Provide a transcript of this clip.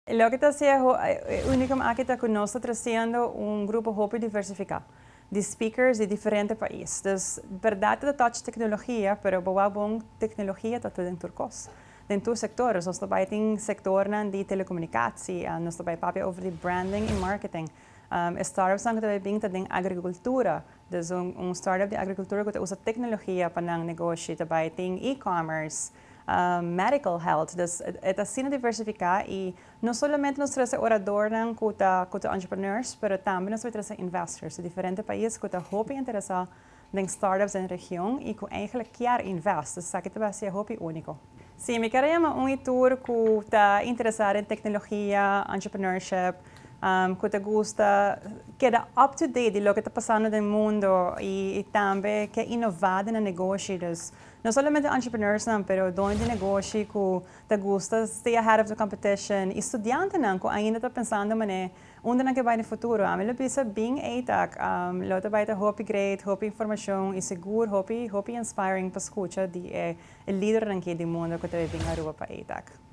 Lo que está haciendo único aquí es que nós estamos trazendo grupo hope diversificado de speakers de diferentes países. Então, verdade é touch tecnologia, pero boa bom tecnologia está tudo em turcos. Dentro dos setores, nós também temos sector de telecomunicação, nós também falamos over de branding e marketing. Startups também bem em agricultura. Então, startup de agricultura que usa tecnologia para o negócio, também tem e-commerce. Medical health, dus het is zien diversificar e não somente nós trazemos oradores com entrepreneurs, mas também nós trazemos investors de diferentes países que estão interessados em startups na região e que eigenlijk quer investir. Isso aqui vai ser único. Sim, me quero tour que está interessado em tecnologia, entrepreneurship, que gosta queda up to date de lo que está passando no mundo e também que inovado no negócio. Não somente entrepreneurs, mas dono de negócio que gosta stay ahead of the competition. Estudante que ainda está pensando onde que vai no futuro. A mim pensa bem EITAC, lo vai ter hope great, hope informação e seguro, hope inspiring para escutar de líder do mundo que está vindo a Europa para EITAC.